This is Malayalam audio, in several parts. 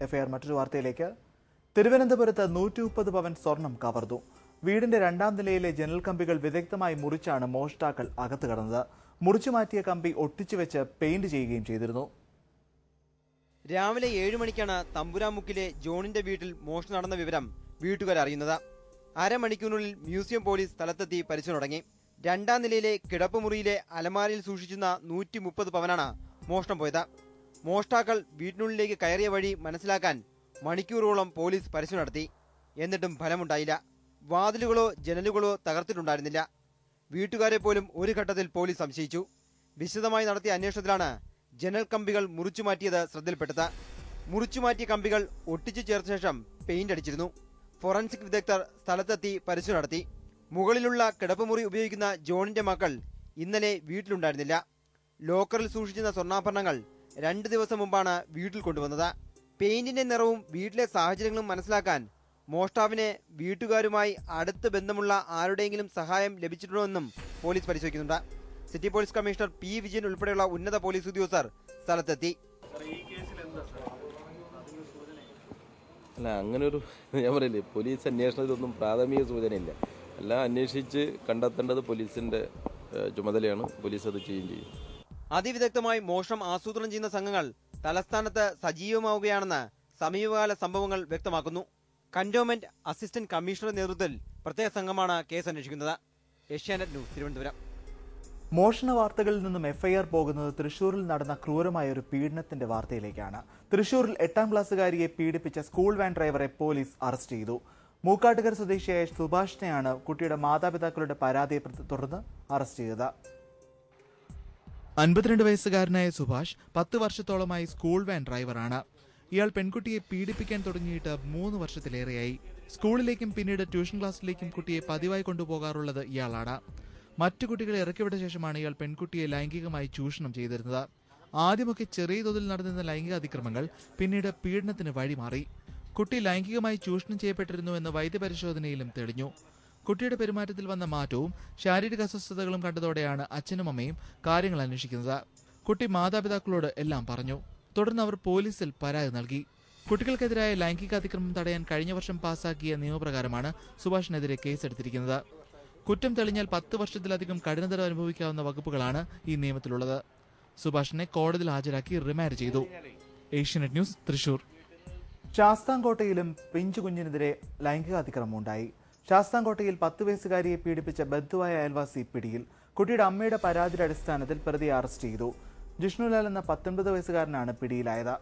എഫ്ഐആർ മറ്റൊരു വാർത്തയിലേക്ക്. തിരുവനന്തപുരത്ത് 130 പവൻ സ്വർണം കവർന്നു. വീടിന്റെ രണ്ടാം നിലയിലെ ജനൽ കമ്പികൾ വിദഗ്ധമായി മുറിച്ചാണ് മോഷ്ടാക്കൾ അകത്ത് കടന്നത്. മുറിച്ചുമാറ്റിയ കമ്പി ഒട്ടിച്ചുവെച്ച് പെയിന്റ് ചെയ്യുകയും ചെയ്തിരുന്നു. രാവിലെ 7 മണിക്കാണ് തമ്പുരാമുക്കിലെ ജോണിന്റെ വീട്ടിൽ മോഷണം നടന്ന വിവരം വീട്ടുകാർ അറിയുന്നത്. അരമണിക്കൂറിനുള്ളിൽ മ്യൂസിയം പോലീസ് സ്ഥലത്തെത്തി പരിശോധന തുടങ്ങി. രണ്ടാം നിലയിലെ കിടപ്പുമുറിയിലെ അലമാരയിൽ സൂക്ഷിച്ചിരുന്ന 130 പവനാണ് മോഷണം പോയത്. മോഷ്ടാക്കൾ വീട്ടിനുള്ളിലേക്ക് കയറിയ വഴി മനസ്സിലാക്കാൻ മണിക്കൂറുകളോളം പോലീസ് പരിശോധന നടത്തി. എന്നിട്ടും ഫലമുണ്ടായില്ല. വാതിലുകളോ ജനലുകളോ തകർത്തിട്ടുണ്ടായിരുന്നില്ല. വീട്ടുകാരെ പോലും ഒരു ഘട്ടത്തിൽ പോലീസ് സംശയിച്ചു. വിശദമായി നടത്തിയ അന്വേഷണത്തിലാണ് ജനൽ കമ്പികൾ മുറിച്ചുമാറ്റിയത് ശ്രദ്ധയിൽപ്പെട്ടത്. മുറിച്ചുമാറ്റിയ കമ്പികൾ ഒട്ടിച്ചു ചേർത്ത ശേഷം പെയിന്റ് അടിച്ചിരുന്നു. ഫോറൻസിക് വിദഗ്ധർ സ്ഥലത്തെത്തി പരിശോധന നടത്തി. മുകളിലുള്ള കിടപ്പുമുറി ഉപയോഗിക്കുന്ന ജോണിന്റെ മക്കൾ ഇന്നലെ വീട്ടിലുണ്ടായിരുന്നില്ല. ലോക്കറിൽ സൂക്ഷിച്ചിരുന്ന സ്വർണ്ണാഭരണങ്ങൾ 2 ദിവസം മുമ്പാണ് വീട്ടിൽ കൊണ്ടുവന്നത്. പെയിന്റിന്റെ നിറവും വീട്ടിലെ സാഹചര്യങ്ങളും മനസ്സിലാക്കാൻ മോഷ്ടാവിന് വീട്ടുകാരുമായി അടുത്ത ബന്ധമുള്ള ആരുടെയെങ്കിലും സഹായം ലഭിച്ചിട്ടുണ്ടോ എന്നും പോലീസ് പരിശോധിക്കുന്നുണ്ട്. City police commissioner P Vijayan ഉൾപ്പെടെയുള്ള ഉന്നത പോലീസ് ഉദ്യോഗസ്ഥർ സ്ഥലത്തെത്തി. അല്ല, അങ്ങനൊരു ഞാൻ പറയില്ലേ, പോലീസ് അന്വേഷണത്തിലൊന്നും പ്രാഥമിക സൂചനയില്ല. എല്ലാം അന്വേഷിച്ച് കണ്ടെത്തേണ്ടത് പോലീസിന്റെ ചുമതലയാണ്. പോലീസ് അത് ചെയ്യും. അതിവിദഗ്ധമായി മോഷണം ആസൂത്രണം ചെയ്യുന്ന സംഘങ്ങൾ തലസ്ഥാനത്ത് സജീവമാവുകയാണെന്ന് സമീപകാല സംഭവങ്ങൾ വ്യക്തമാക്കുന്നു. കന്റോൺമെന്റ് അസിസ്റ്റന്റ് കമ്മീഷണറുടെ നേതൃത്വത്തിൽ പ്രത്യേക സംഘമാണ് കേസ് അന്വേഷിക്കുന്നത്. ഏഷ്യാനെറ്റ് ന്യൂസ്, തിരുവനന്തപുരം. മോഷണ വാർത്തകളിൽ നിന്നും എഫ്ഐആർ പോകുന്നത് തൃശൂരിൽ നടന്ന ക്രൂരമായ ഒരു പീഡനത്തിന്റെ വാർത്തയിലേക്കാണ്. തൃശൂരിൽ 8ാം ക്ലാസ്സുകാരിയെ പീഡിപ്പിച്ച സ്കൂൾ വാൻ ഡ്രൈവറെ പോലീസ് അറസ്റ്റ് ചെയ്തു. മൂക്കാട്ടുകര സ്വദേശിയായ സുഭാഷിനെയാണ് കുട്ടിയുടെ മാതാപിതാക്കളുടെ പരാതിയെ തുടർന്ന് അറസ്റ്റ് ചെയ്തത്. 52 വയസ്സുകാരനായ സുഭാഷ് 10 വർഷത്തോളമായി സ്കൂൾ വാൻ ഡ്രൈവറാണ്. ഇയാൾ പെൺകുട്ടിയെ പീഡിപ്പിക്കാൻ തുടങ്ങിയിട്ട് 3 വർഷത്തിലേറെയായി. സ്കൂളിലേക്കും പിന്നീട് ട്യൂഷൻ ക്ലാസ്സിലേക്കും കുട്ടിയെ പതിവായി കൊണ്ടുപോകാറുള്ളത് ഇയാളാണ്. മറ്റു കുട്ടികളെ ഇറക്കിവിട്ട ശേഷമാണ് ഇയാൾ പെൺകുട്ടിയെ ലൈംഗികമായി ചൂഷണം ചെയ്തിരുന്നത്. ആദ്യമൊക്കെ ചെറിയ തോതിൽ നടന്നിരുന്ന ലൈംഗിക അതിക്രമങ്ങൾ പിന്നീട് പീഡനത്തിന് വഴിമാറി. കുട്ടി ലൈംഗികമായി ചൂഷണം ചെയ്യപ്പെട്ടിരുന്നുവെന്ന് വൈദ്യപരിശോധനയിലും തെളിഞ്ഞു. കുട്ടിയുടെ പെരുമാറ്റത്തിൽ വന്ന മാറ്റവും ശാരീരിക അസ്വസ്ഥതകളും കണ്ടതോടെയാണ് അച്ഛനും അമ്മയും കാര്യങ്ങൾ അന്വേഷിക്കുന്നത്. കുട്ടി മാതാപിതാക്കളോട് എല്ലാം പറഞ്ഞു. തുടർന്ന് അവർ പോലീസിൽ പരാതി നൽകി. കുട്ടികൾക്കെതിരായ ലൈംഗിക അതിക്രമം തടയാൻ കഴിഞ്ഞ വർഷം പാസാക്കിയ നിയമപ്രകാരമാണ് സുഭാഷിനെതിരെ കേസെടുത്തിരിക്കുന്നത്. കുറ്റം തെളിഞ്ഞാൽ 10 വർഷത്തിലധികം കഠിനതടവ് അനുഭവിക്കാവുന്ന വകുപ്പുകളാണ് ഈ നിയമത്തിലുള്ളത്. സുഭാഷിനെ കോടതിയിൽ ഹാജരാക്കി റിമാൻഡ് ചെയ്തു. ഏഷ്യാനെറ്റ് ന്യൂസ്, തൃശൂർ. ശാസ്താംകോട്ടയിലും പിഞ്ചുകുഞ്ഞിനെതിരെ ലൈംഗിക അതിക്രമമുണ്ടായി. ശാസ്താംകോട്ടയിൽ 10 വയസ്സുകാരിയെ പീഡിപ്പിച്ച ബന്ധുവായ അയൽവാസി പിടിയിൽ. കുട്ടിയുടെ അമ്മയുടെ പരാതിയുടെ അടിസ്ഥാനത്തിൽ പ്രതിയെ അറസ്റ്റ് ചെയ്തു. ജിഷ്ണുലാൽ എന്ന 19 വയസ്സുകാരനാണ് പിടിയിലായത്.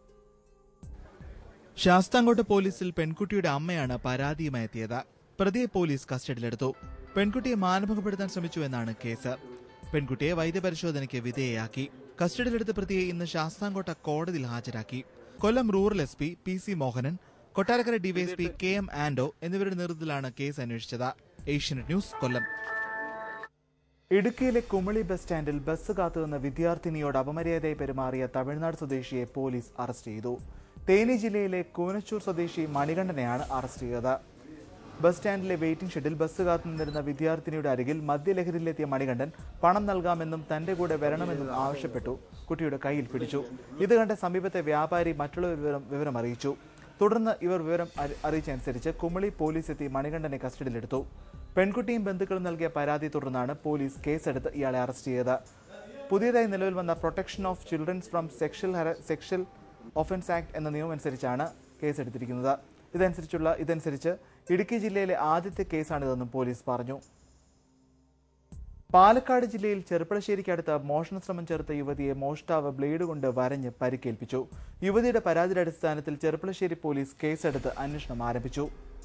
ശാസ്താംകോട്ട പോലീസിൽ പെൺകുട്ടിയുടെ അമ്മയാണ് പരാതിയുമായി എത്തിയത്. പ്രതിയെ പോലീസ് കസ്റ്റഡിയിലെടുത്തു. പെൺകുട്ടിയെ മാനഭംഗപ്പെടുത്താൻ ശ്രമിച്ചു എന്നാണ് കേസ്. പെൺകുട്ടിയെ വൈദ്യപരിശോധനയ്ക്ക് വിധേയയാക്കി. കസ്റ്റഡിയിലെടുത്ത പ്രതിയെ ഇന്ന് ശാസ്താംകോട്ട കോടതിയിൽ ഹാജരാക്കി. Kollam rural SP PC Mohanan, Kottarakkara DYSP KM Anto എന്നിവരുടെ നേതൃത്വത്തിലാണ് കേസ് അന്വേഷിച്ചത്. ഏഷ്യാനെറ്റ് ന്യൂസ്, കൊല്ലം. ഇടുക്കിയിലെ കുമളി ബസ് സ്റ്റാൻഡിൽ ബസ് കാത്തുനിന്ന വിദ്യാർത്ഥിനിയോട് അപമര്യാദയായി പെരുമാറിയ തമിഴ്നാട് സ്വദേശിയെ പോലീസ് അറസ്റ്റ് ചെയ്തു. തേനി ജില്ലയിലെ കൂനച്ചൂർ സ്വദേശി മണികണ്ഠനെയാണ് അറസ്റ്റ് ചെയ്തത്. ബസ് സ്റ്റാൻഡിലെ വെയിറ്റിംഗ് ഷെഡിൽ ബസ് കാത്തുനിന്നിരുന്ന വിദ്യാർത്ഥിനിയുടെ അരികിൽ മദ്യലഹരിയിലെത്തിയ മണികണ്ഠൻ പണം നൽകാമെന്നും തന്റെ കൂടെ വരണമെന്നും ആവശ്യപ്പെട്ടു കുട്ടിയുടെ കയ്യിൽ പിടിച്ചു. ഇത് കണ്ട സമീപത്തെ വ്യാപാരി മറ്റുള്ളവർ വിവരം അറിയിച്ചു. തുടർന്ന് ഇവർ വിവരം അറിയിച്ചനുസരിച്ച് കുമളി പോലീസ് എത്തി മണികണ്ഠനെ കസ്റ്റഡിയിലെടുത്തു. പെൺകുട്ടിയും ബന്ധുക്കളും നൽകിയ പരാതി തുടർന്നാണ് പോലീസ് കേസെടുത്ത് ഇയാളെ അറസ്റ്റ് ചെയ്തത്. പുതിയതായി നിലവിൽ വന്ന protection of childrens from sexual offence act എന്ന നിയമമനുസരിച്ചാണ് കേസെടുത്തിരിക്കുന്നത്. ഇതനുസരിച്ച് ഇടുക്കി ജില്ലയിലെ ആദ്യത്തെ കേസാണിതെന്നും പോലീസ് പറഞ്ഞു. പാലക്കാട് ജില്ലയിൽ ചെർപ്പളശ്ശേരിക്കടുത്ത് മോഷണശ്രമം ചേർത്ത യുവതിയെ മോഷ്ടാവ് ബ്ലേഡ് കൊണ്ട് വരഞ്ഞ് പരിക്കേൽപ്പിച്ചു. യുവതിയുടെ പരാതിയുടെ അടിസ്ഥാനത്തിൽ ചെർപ്പളശ്ശേരി പോലീസ് കേസെടുത്ത് അന്വേഷണം ആരംഭിച്ചു.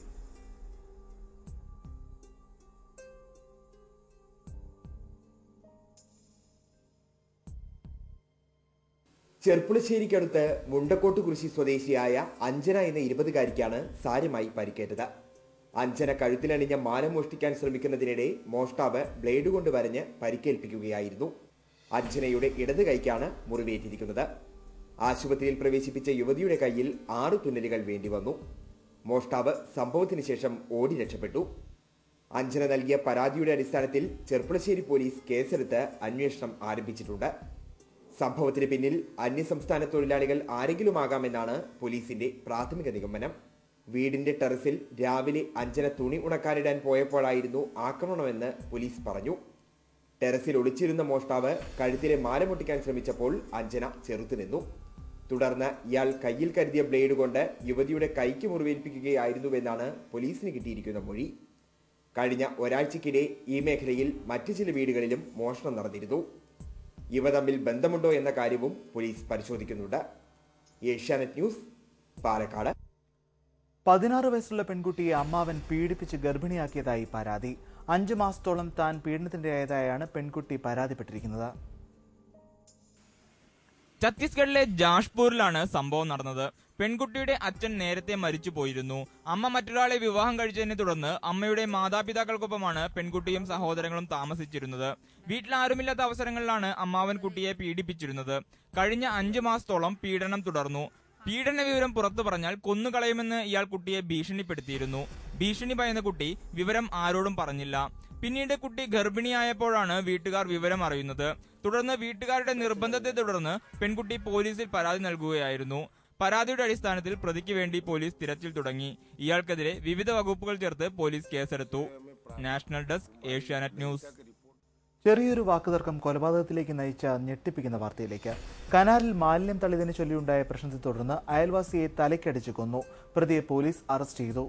ചെർപ്പുളശ്ശേരിക്കടുത്ത് മുണ്ടക്കോട്ട് കുരിശി സ്വദേശിയായ അഞ്ജന എന്ന 20-കാരിക്കാണ് സാരമായി പരിക്കേറ്റത്. അഞ്ജന കഴുത്തിലണിഞ്ഞ മാല മോഷ്ടിക്കാൻ ശ്രമിക്കുന്നതിനിടെ മോഷ്ടാവ് ബ്ലേഡ് കൊണ്ട് വരഞ്ഞ് പരിക്കേൽപ്പിക്കുകയായിരുന്നു. അഞ്ജനയുടെ ഇടത് കൈക്കാണ് മുറിവേറ്റിരിക്കുന്നത്. ആശുപത്രിയിൽ പ്രവേശിപ്പിച്ച യുവതിയുടെ കയ്യിൽ 6 തുന്നലുകൾ വേണ്ടിവന്നു. മോഷ്ടാവ് സംഭവത്തിന് ശേഷം ഓടി രക്ഷപ്പെട്ടു. അഞ്ജന നൽകിയ പരാതിയുടെ അടിസ്ഥാനത്തിൽ ചെർപ്പുളശ്ശേരി പോലീസ് കേസെടുത്ത് അന്വേഷണം ആരംഭിച്ചിട്ടുണ്ട്. സംഭവത്തിന് പിന്നിൽ അന്യസംസ്ഥാന തൊഴിലാളികൾ ആരെങ്കിലുമാകാമെന്നാണ് പോലീസിന്റെ പ്രാഥമിക നിഗമനം. വീടിന്റെ ടെറസിൽ രാവിലെ അഞ്ജന തുണി ഉണക്കാനിടാൻ പോയപ്പോഴായിരുന്നു ആക്രമണമെന്ന് പോലീസ് പറഞ്ഞു. ടെറസിൽ ഒളിച്ചിരുന്ന മോഷ്ടാവ് കഴുത്തിലെ മാല പൊട്ടിക്കാൻ ശ്രമിച്ചപ്പോൾ അഞ്ജന ചെറുത്തുനിന്നു. തുടർന്ന് ഇയാൾ കയ്യിൽ കരുതിയ ബ്ലേഡ് കൊണ്ട് യുവതിയുടെ കൈക്ക് മുറിവേൽപ്പിക്കുകയായിരുന്നുവെന്നാണ് പോലീസിന് കിട്ടിയിരിക്കുന്ന മൊഴി. കഴിഞ്ഞ ഒരാഴ്ചക്കിടെ ഈ മേഖലയിൽ മറ്റു ചില വീടുകളിലും മോഷണം നടന്നിരുന്നു. ഇവ തമ്മിൽ ബന്ധമുണ്ടോ എന്ന കാര്യവും പോലീസ് പരിശോധിക്കുന്നുണ്ട്. ഏഷ്യാനെറ്റ് ന്യൂസ്, പാലക്കാട്. 16 വയസ്സുള്ള പെൺകുട്ടിയെ അമ്മാവൻ പീഡിപ്പിച്ച് ഗർഭിണിയാക്കിയതായി പരാതി. 5 മാസത്തോളം താൻ പീഡനത്തിനിരയായതായാണ് പെൺകുട്ടി പരാതിപ്പെട്ടിരിക്കുന്നത്. ഛത്തീസ്ഗഡിലെ ജാഷ്പൂരിലാണ് സംഭവം നടന്നത്. പെൺകുട്ടിയുടെ അച്ഛൻ നേരത്തെ മരിച്ചു പോയിരുന്നു. അമ്മ മറ്റൊരാളെ വിവാഹം കഴിച്ചതിനെ തുടർന്ന് അമ്മയുടെ മാതാപിതാക്കൾക്കൊപ്പമാണ് പെൺകുട്ടിയും സഹോദരങ്ങളും താമസിച്ചിരുന്നത്. വീട്ടിൽ ആരുമില്ലാത്ത അവസരങ്ങളിലാണ് അമ്മാവൻ കുട്ടിയെ പീഡിപ്പിച്ചിരുന്നത്. കഴിഞ്ഞ 5 മാസത്തോളം പീഡനം തുടർന്നു. പീഡന വിവരം പുറത്തു പറഞ്ഞാൽ കൊന്നുകളയുമെന്ന് ഇയാൾ കുട്ടിയെ ഭീഷണിപ്പെടുത്തിയിരുന്നു. ഭീഷണി ഭയന്ന കുട്ടി വിവരം ആരോടും പറഞ്ഞില്ല. പിന്നീട് കുട്ടി ഗർഭിണിയായപ്പോഴാണ് വീട്ടുകാർ വിവരം അറിയുന്നത്. തുടർന്ന് വീട്ടുകാരുടെ നിർബന്ധത്തെ തുടർന്ന് പെൺകുട്ടി പോലീസിൽ പരാതി നൽകുകയായിരുന്നു. പരാതിയുടെ അടിസ്ഥാനത്തിൽ പ്രതിക്ക് വേണ്ടി പോലീസ് തിരച്ചിൽ തുടങ്ങി. ഇയാൾക്കെതിരെ വിവിധ വകുപ്പുകൾ ചേർത്ത് പോലീസ് കേസെടുത്തു. National desk, Asianet news. ചെറിയൊരു വാക്കുതർക്കം കൊലപാതകത്തിലേക്ക് നയിച്ച ഞെട്ടിപ്പിക്കുന്ന വാർത്തയിലേക്ക്. കനാലിൽ മാലിന്യം തള്ളിയതിനെ ചൊല്ലിയുണ്ടായ പ്രശ്നത്തെ തുടർന്ന് അയൽവാസിയെ തലയ്ക്കടിച്ച് കൊന്നു. പ്രതിയെ പോലീസ് അറസ്റ്റ് ചെയ്തു.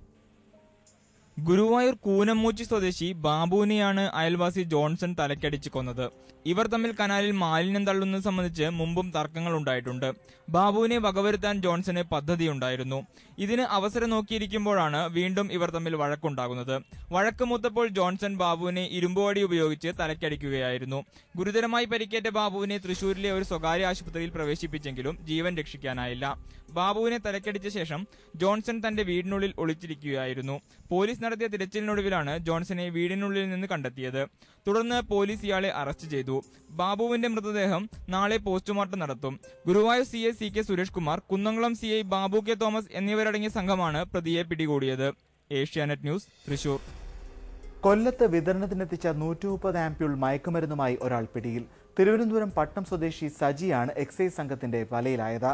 ഗുരുവായൂർ കൂനമ്മൂച്ചി സ്വദേശി ബാബുവിനെയാണ് അയൽവാസി ജോൺസൺ തലക്കടിച്ച് കൊന്നത്. ഇവർ തമ്മിൽ കനാലിൽ മാലിന്യം തള്ളുന്നത് സംബന്ധിച്ച് മുമ്പും തർക്കങ്ങൾ ഉണ്ടായിട്ടുണ്ട്. ബാബുവിനെ വകവരുത്താൻ ജോൺസന് പദ്ധതിയുണ്ടായിരുന്നു. ഇതിന് അവസരം നോക്കിയിരിക്കുമ്പോഴാണ് വീണ്ടും ഇവർ തമ്മിൽ വഴക്കുണ്ടാകുന്നത്. വഴക്ക് മൂത്തപ്പോൾ ജോൺസൺ ബാബുവിനെ ഇരുമ്പുവടി ഉപയോഗിച്ച് തലക്കടിക്കുകയായിരുന്നു. ഗുരുതരമായി പരിക്കേറ്റ ബാബുവിനെ തൃശൂരിലെ ഒരു സ്വകാര്യ ആശുപത്രിയിൽ പ്രവേശിപ്പിച്ചെങ്കിലും ജീവൻ രക്ഷിക്കാനായില്ല. ബാബുവിനെ തലക്കടിച്ച ശേഷം ജോൺസൺ തന്റെ വീടിനുള്ളിൽ ഒളിച്ചിരിക്കുകയായിരുന്നു. പോലീസ് നടത്തിയ തിരച്ചിലിനൊടുവിലാണ് ജോൺസനെ വീടിനുള്ളിൽ നിന്ന് കണ്ടെത്തിയത്. തുടർന്ന് പോലീസ് ഇയാളെ അറസ്റ്റ് ചെയ്തു. ബാബുവിന്റെ മൃതദേഹം നാളെ പോസ്റ്റ്മോർട്ടം നടത്തും. Guruvayur CA CK Suresh Kumar, Kunnamkulam CI Babu K Thomas എന്നിവരടങ്ങിയ സംഘമാണ് പ്രതിയെ പിടികൂടിയത്. ഏഷ്യാനെറ്റ് ന്യൂസ്, തൃശൂർ. കൊല്ലത്ത് വിതരണത്തിനെത്തിച്ച 130 ആംപ്യൂൾ മയക്കുമരുന്നുമായി ഒരാൾ പിടിയിൽ. തിരുവനന്തപുരം പട്ടം സ്വദേശി സജിയാണ് എക്സൈസ് സംഘത്തിന്റെ വലയിലായത്.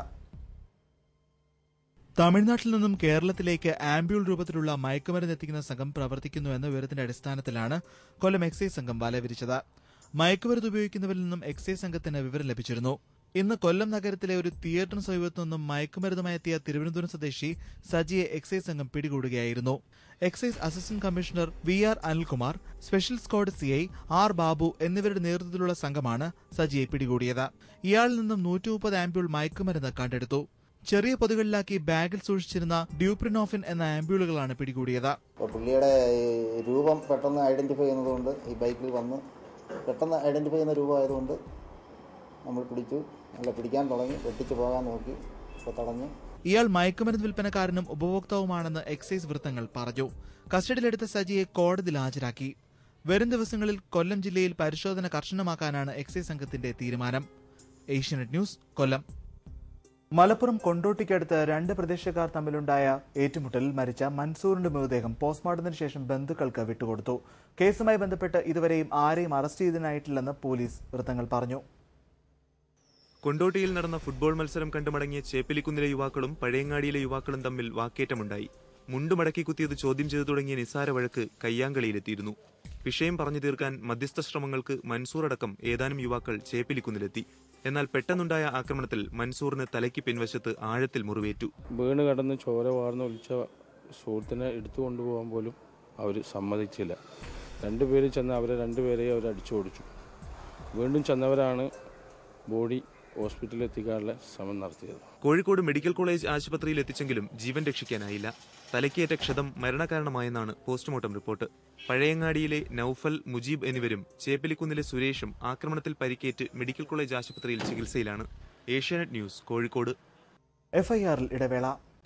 തമിഴ്നാട്ടിൽ നിന്നും കേരളത്തിലേക്ക് ആംബ്യൂൾ രൂപത്തിലുള്ള മയക്കുമരുന്ന് എത്തിക്കുന്ന സംഘം പ്രവർത്തിക്കുന്നുവെന്ന വിവരത്തിന്റെ അടിസ്ഥാനത്തിലാണ് കൊല്ലം എക്സൈസ് സംഘം വല വിരിച്ചത്. മയക്കുമരുന്ന് ഉപയോഗിക്കുന്നവരിൽ നിന്നും എക്സൈസ് സംഘത്തിന് വിവരം ലഭിച്ചിരുന്നു. ഇന്ന് കൊല്ലം നഗരത്തിലെ ഒരു തിയേറ്ററിന് സമീപത്തു നിന്നും മയക്കുമരുന്നുമായി എത്തിയ തിരുവനന്തപുരം സ്വദേശി സജിയെ എക്സൈസ് സംഘം പിടികൂടുകയായിരുന്നു. Excise assistant commissioner VR Anilkumar, special squad CI R Babu എന്നിവരുടെ നേതൃത്വത്തിലുള്ള സംഘമാണ് സജിയെ പിടികൂടിയത്. ഇയാളിൽ നിന്നും 130 ആംപ്യൂൾ മയക്കുമരുന്ന് കണ്ടെടുത്തു. ചെറിയ പൊതുകളിലാക്കി ബാഗിൽ സൂക്ഷിച്ചിരുന്ന ഡ്യൂപ്രിനോഫിൻ എന്ന ആംബ്യൂളുകളാണ് പിടികൂടിയത്. പുള്ളിയുടെ രൂപം പെട്ടെന്ന് ഐഡന്റിഫൈ ചെയ്യുന്നതുകൊണ്ട് ഈ ബൈക്കിൽ വന്ന് പെട്ടെന്ന് ഐഡന്റിഫൈ ചെയ്യുന്ന രൂപമായതുകൊണ്ട് നമ്മൾ പിടിച്ചു. നല്ല പിടിക്കാൻ തുടങ്ങി, വെട്ടിച്ചു പോകാൻ നോക്കി, ഇപ്പോൾ തടഞ്ഞു. ഇയാൾ മയക്കുമരുന്ന് വിൽപ്പനക്കാരനും ഉപഭോക്താവുമാണെന്ന് എക്സൈസ് വൃത്തങ്ങൾ പറഞ്ഞു. കസ്റ്റഡിയിലെടുത്ത സജിയെ കോടതിയിൽ ഹാജരാക്കി. വരും ദിവസങ്ങളിൽ കൊല്ലം ജില്ലയിൽ പരിശോധന കർശനമാക്കാനാണ് എക്സൈസ് സംഘത്തിന്റെ തീരുമാനം. ഏഷ്യാനെറ്റ് ന്യൂസ്, കൊല്ലം. മലപ്പുറം കൊണ്ടോട്ടിക്കടുത്ത് 2 പ്രദേശക്കാർ തമ്മിലുണ്ടായ ഏറ്റുമുട്ടലിൽ മരിച്ച മൻസൂറിന്റെ മൃതദേഹം പോസ്റ്റ്മോർട്ടത്തിന് ശേഷം ബന്ധുക്കൾക്ക് വിട്ടുകൊടുത്തു. കേസുമായി ബന്ധപ്പെട്ട് ഇതുവരെയും ആരെയും അറസ്റ്റ് ചെയ്തതിനായിട്ടില്ലെന്ന് പോലീസ് വൃത്തങ്ങൾ പറഞ്ഞു. കൊണ്ടോട്ടിയിൽ നടന്ന ഫുട്ബോൾ മത്സരം കണ്ടുമടങ്ങിയ ചേപ്പിലിക്കുന്നിലെ യുവാക്കളും പഴയങ്ങാടിയിലെ യുവാക്കളും തമ്മിൽ വാക്കേറ്റമുണ്ടായി. മുണ്ടുമടക്കി കുത്തിയത് ചോദ്യം ചെയ്തു തുടങ്ങിയ നിസാര വഴക്ക് കയ്യാങ്കളിയിലെത്തിയിരുന്നു. വിഷയം പറഞ്ഞു തീർക്കാൻ മധ്യസ്ഥ ശ്രമങ്ങൾക്ക് മൻസൂർ അടക്കം ഏതാനും യുവാക്കൾ ചേപ്പിലിക്കുന്നിലെത്തി. എന്നാൽ പെട്ടെന്നുണ്ടായ ആക്രമണത്തിൽ മൻസൂറിന് തലയ്ക്ക് പിൻവശത്ത് ആഴത്തിൽ മുറിവേറ്റു. വീണ് കടന്ന് ചോര വാർന്ന് ഒലിച്ച സുഹൃത്തിനെ എടുത്തു കൊണ്ടുപോകാൻ പോലും അവർ സമ്മതിച്ചില്ല. 2 പേര് ചെന്ന് അവരെ 2 പേരെയും അവർ അടിച്ചു ഓടിച്ചു. വീണ്ടും ചെന്നവരാണ് ബോഡി ഹോസ്പിറ്റലിൽ എത്തിക്കാനുള്ള ശ്രമം നടത്തിയത്. കോഴിക്കോട് മെഡിക്കൽ കോളേജ് ആശുപത്രിയിൽ എത്തിച്ചെങ്കിലും ജീവൻ രക്ഷിക്കാനായില്ല. തലയ്ക്കേറ്റ ക്ഷതം മരണകാരണമായെന്നാണ് പോസ്റ്റ്മോർട്ടം റിപ്പോർട്ട്. പഴയങ്ങാടിയിലെ നൌഫൽ, മുജീബ് എന്നിവരും ചേപ്പിലിക്കുന്നിലെ സുരേഷും ആക്രമണത്തിൽ പരിക്കേറ്റ് മെഡിക്കൽ കോളേജ് ആശുപത്രിയിൽ ചികിത്സയിലാണ്. ഏഷ്യാനെറ്റ് ന്യൂസ്, കോഴിക്കോട്. എഫ്ഐആറിൽ ഇടവേള.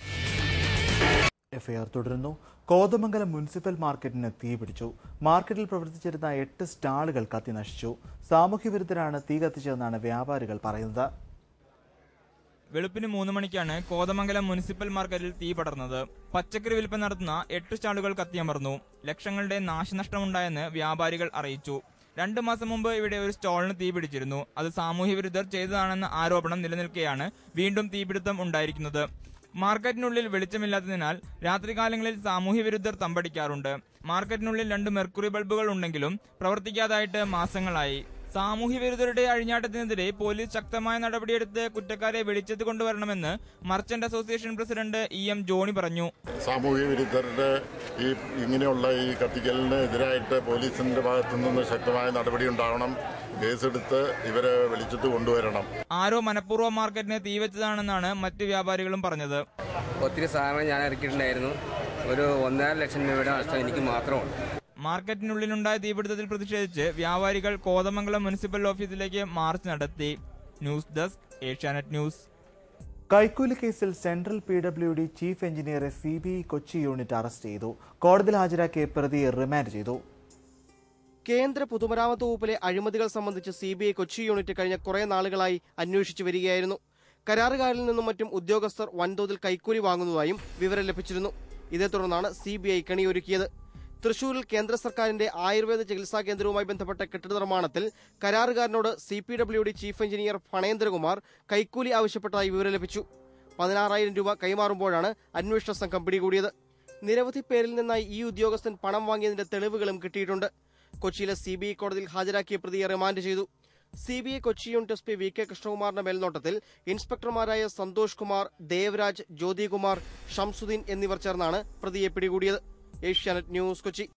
എഫ്ഐആർ തുടരുന്നു. കോതമംഗലം മുനിസിപ്പൽ മാർക്കറ്റിന് തീപിടിച്ചു. മാർക്കറ്റിൽ പ്രവർത്തിച്ചിരുന്ന 8 സ്റ്റാളുകൾ കത്തി നശിച്ചു. സാമൂഹ്യവിരുദ്ധരാണ് തീ കത്തിച്ചതെന്നാണ് വ്യാപാരികൾ പറയുന്നത്. വെളുപ്പിന് 3 മണിക്കാണ് കോതമംഗലം മുനിസിപ്പൽ മാർക്കറ്റിൽ തീ പടർന്നത്. പച്ചക്കറി വിൽപ്പന നടത്തുന്ന 8 സ്റ്റാളുകൾ കത്തിയമർന്നു. ലക്ഷങ്ങളുടെ നാശനഷ്ടമുണ്ടായെന്ന് വ്യാപാരികൾ അറിയിച്ചു. 2 മാസം മുമ്പ് ഇവിടെ ഒരു സ്റ്റോളിന് തീപിടിച്ചിരുന്നു. അത് സാമൂഹ്യ വിരുദ്ധർ ചെയ്തതാണെന്ന ആരോപണം നിലനിൽക്കെയാണ് വീണ്ടും തീപിടുത്തം ഉണ്ടായിരിക്കുന്നത്. മാർക്കറ്റിനുള്ളിൽ വെളിച്ചമില്ലാത്തതിനാൽ രാത്രികാലങ്ങളിൽ സാമൂഹ്യ വിരുദ്ധർ തമ്പടിക്കാറുണ്ട്. മാർക്കറ്റിനുള്ളിൽ 2 മെർക്കുറി ബൾബുകൾ ഉണ്ടെങ്കിലും പ്രവർത്തിക്കാതായിട്ട് മാസങ്ങളായി. സാമൂഹ്യ വിരുദ്ധരുടെ അഴിഞ്ഞാട്ടത്തിനെതിരെ പോലീസ് ശക്തമായ നടപടിയെടുത്ത് കുറ്റക്കാരെ വെളിച്ചത്ത് കൊണ്ടുവരണമെന്ന് merchant association president EM Johnny പറഞ്ഞു. സാമൂഹ്യ വിരുദ്ധരുടെ ഇങ്ങനെയുള്ള ഈ കത്തിക്കലിന് എതിരായിട്ട് പോലീസിന്റെ ഭാഗത്തു നിന്ന് ശക്തമായ നടപടി ഉണ്ടാവണം. കേസെടുത്ത് ഇവരെ വെളിച്ചത്ത് കൊണ്ടുവരണം. ആരോ മനഃപൂർവ്വം മാർക്കറ്റിനെ തീവെച്ചതാണെന്നാണ് മറ്റു വ്യാപാരികളും പറഞ്ഞത്. ഒത്തിരി സാധനങ്ങൾ ഞാൻ ഇറക്കിയിട്ടുണ്ടായിരുന്നു. ഒരു 1.5 ലക്ഷം രൂപയുടെ നഷ്ടം എനിക്ക് മാത്രമാണ്. മാർക്കറ്റിനുള്ളിലുണ്ടായ തീപിടുത്തത്തിൽ പ്രതിഷേധിച്ച് വ്യാപാരികൾ കോതമംഗലം മുനിസിപ്പൽ ഓഫീസിലേക്ക് മാർച്ച് നടത്തി. News desk, Asianet news. കൈക്കൂലി കേസിൽ സെൻട്രൽ PWD ചീഫ് എഞ്ചിനീയറെ CBI കൊച്ചി യൂണിറ്റ് അറസ്റ്റ് ചെയ്തു. കോടതിയിൽ ഹാജരാക്കിയ പ്രതിയെ റിമാൻഡ് ചെയ്തു. കേന്ദ്ര പൊതുമരാമത്ത് വകുപ്പിലെ അഴിമതികൾ സംബന്ധിച്ച് CBI കൊച്ചി യൂണിറ്റ് കഴിഞ്ഞ കുറെ നാളുകളായി അന്വേഷിച്ചു വരികയായിരുന്നു. കരാറുകാരിൽ നിന്നും മറ്റും ഉദ്യോഗസ്ഥർ വൻതോതിൽ കൈക്കൂലി വാങ്ങുന്നതായും വിവരം ലഭിച്ചിരുന്നു. ഇതേ തുടർന്നാണ് CBI കെണിയൊരുക്കിയത്. തൃശൂരിൽ കേന്ദ്ര സർക്കാരിന്റെ ആയുർവേദ ചികിത്സാ കേന്ദ്രവുമായി ബന്ധപ്പെട്ട കെട്ടിട നിർമ്മാണത്തിൽ കരാറുകാരനോട് CPWD ചീഫ് എഞ്ചിനീയർ ഫണേന്ദ്രകുമാർ കൈക്കൂലി ആവശ്യപ്പെട്ടതായി വിവരം ലഭിച്ചു. 16,000 രൂപ കൈമാറുമ്പോഴാണ് അന്വേഷണ സംഘം പിടികൂടിയത്. നിരവധി പേരിൽ നിന്നായി ഈ ഉദ്യോഗസ്ഥൻ പണം വാങ്ങിയതിന്റെ തെളിവുകളും കിട്ടിയിട്ടുണ്ട്. കൊച്ചിയിലെ CBI കോടതിയിൽ ഹാജരാക്കിയ പ്രതിയെ റിമാൻഡ് ചെയ്തു. CBI Kochi unit SP VK കൃഷ്ണകുമാറിന്റെ മേൽനോട്ടത്തിൽ ഇൻസ്പെക്ടർമാരായ സന്തോഷ് കുമാർ, ദേവരാജ്, ജ്യോതികുമാർ, ഷംസുദ്ദീൻ എന്നിവർ ചേർന്നാണ് പ്രതിയെ പിടികൂടിയത്. ഏഷ്യാനെറ്റ് ന്യൂസ്, കൊച്ചി.